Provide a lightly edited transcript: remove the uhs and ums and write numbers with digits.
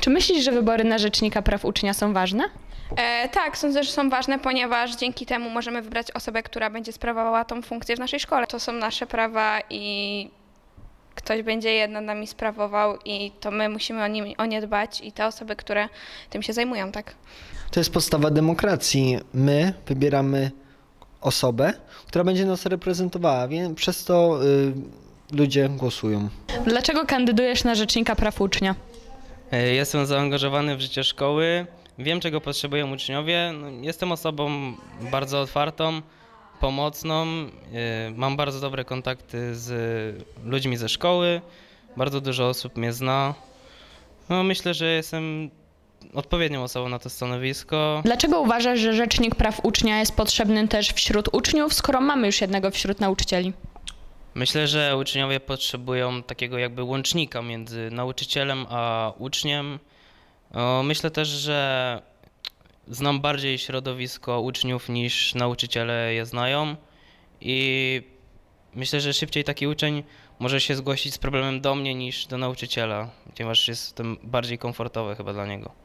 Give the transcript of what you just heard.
Czy myślisz, że wybory na Rzecznika Praw Ucznia są ważne? Tak, sądzę, że są ważne, ponieważ dzięki temu możemy wybrać osobę, która będzie sprawowała tą funkcję w naszej szkole. To są nasze prawa i ktoś będzie je nad nami sprawował i to my musimy o nie dbać i te osoby, które tym się zajmują, tak? To jest podstawa demokracji. My wybieramy osobę, która będzie nas reprezentowała, więc przez to ludzie głosują. Dlaczego kandydujesz na Rzecznika Praw Ucznia? Jestem zaangażowany w życie szkoły, wiem czego potrzebują uczniowie, jestem osobą bardzo otwartą, pomocną, mam bardzo dobre kontakty z ludźmi ze szkoły, bardzo dużo osób mnie zna. Myślę, że jestem odpowiednią osobą na to stanowisko. Dlaczego uważasz, że Rzecznik Praw Ucznia jest potrzebny też wśród uczniów, skoro mamy już jednego wśród nauczycieli? Myślę, że uczniowie potrzebują takiego jakby łącznika między nauczycielem a uczniem. Myślę też, że znam bardziej środowisko uczniów niż nauczyciele je znają i myślę, że szybciej taki uczeń może się zgłosić z problemem do mnie niż do nauczyciela, ponieważ jest to bardziej komfortowe chyba dla niego.